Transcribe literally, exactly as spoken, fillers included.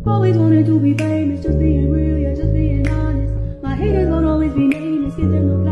Always wanted to be famous, just being real, yeah, just being honest. My haters won't always be nameless, give them no